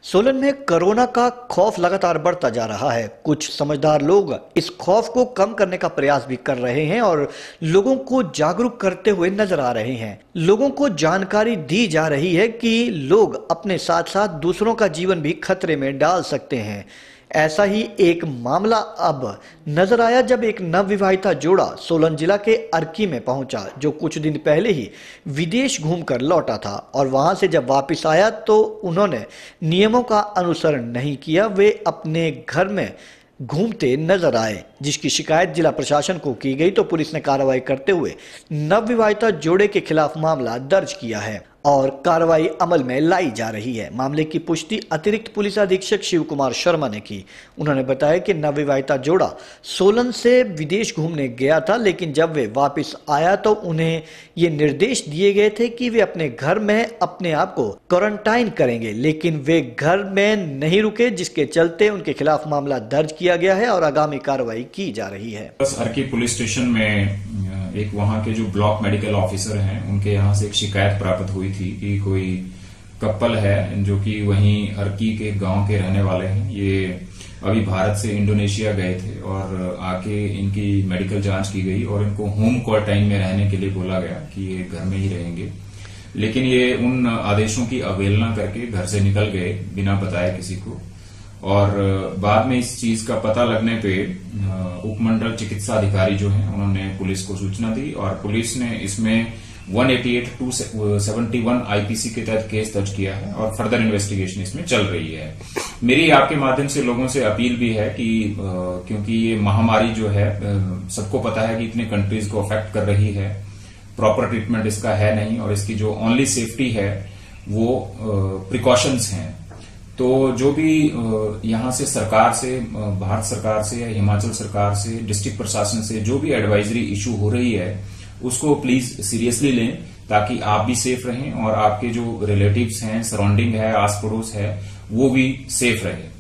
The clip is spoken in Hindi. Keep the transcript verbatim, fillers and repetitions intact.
सोलन में कोरोना का खौफ लगातार बढ़ता जा रहा है। कुछ समझदार लोग इस खौफ को कम करने का प्रयास भी कर रहे हैं और लोगों को जागरूक करते हुए नजर आ रहे हैं। लोगों को जानकारी दी जा रही है कि लोग अपने साथ साथ दूसरों का जीवन भी खतरे में डाल सकते हैं। ऐसा ही एक मामला अब नजर आया जब एक नवविवाहिता जोड़ा सोलन जिला के अर्की में पहुंचा, जो कुछ दिन पहले ही विदेश घूमकर लौटा था और वहां से जब वापस आया तो उन्होंने नियमों का अनुसरण नहीं किया। वे अपने घर में घूमते नजर आए, जिसकी शिकायत जिला प्रशासन को की गई तो पुलिस ने कार्रवाई करते हुए नवविवाहिता जोड़े के खिलाफ मामला दर्ज किया है और कार्रवाई अमल में लाई जा रही है। मामले की पुष्टि अतिरिक्त पुलिस अधीक्षक शिव कुमार शर्मा ने की। उन्होंने बताया कि नवविवाहिता जोड़ा सोलन से विदेश घूमने गया था, लेकिन जब वे वापस आया तो उन्हें ये निर्देश दिए गए थे कि वे अपने घर में अपने आप को क्वारंटाइन करेंगे, लेकिन वे घर में नहीं रुके, जिसके चलते उनके खिलाफ मामला दर्ज किया गया है और आगामी कार्रवाई की जा रही है। अर्की पुलिस स्टेशन में एक वहां के जो ब्लॉक मेडिकल ऑफिसर हैं, उनके यहाँ से एक शिकायत प्राप्त हुई थी कि कोई कपल है जो कि वहीं अर्की के गांव के रहने वाले हैं। ये अभी भारत से इंडोनेशिया गए थे और आके इनकी मेडिकल जांच की गई और इनको होम क्वारंटाइन में रहने के लिए बोला गया कि ये घर में ही रहेंगे, लेकिन ये उन आदेशों की अवहेलना करके घर से निकल गए बिना बताए किसी को। और बाद में इस चीज का पता लगने पे उपमंडल चिकित्सा अधिकारी जो हैं उन्होंने पुलिस को सूचना दी और पुलिस ने इसमें एक सौ अट्ठासी, दो सौ इकहत्तर आईपीसी के तहत केस दर्ज किया है और फर्दर इन्वेस्टिगेशन इसमें चल रही है। मेरी आपके माध्यम से लोगों से अपील भी है कि क्योंकि ये महामारी जो है सबको पता है कि इतने कंट्रीज को अफेक्ट कर रही है, प्रॉपर ट्रीटमेंट इसका है नहीं और इसकी जो ओनली सेफ्टी है वो प्रिकॉशंस हैं। तो जो भी यहाँ से सरकार से, भारत सरकार से या हिमाचल सरकार से, डिस्ट्रिक्ट प्रशासन से जो भी एडवाइजरी इशू हो रही है उसको प्लीज सीरियसली लें, ताकि आप भी सेफ रहें और आपके जो रिलेटिव्स हैं, सराउंडिंग है, आस पड़ोस है, वो भी सेफ रहे।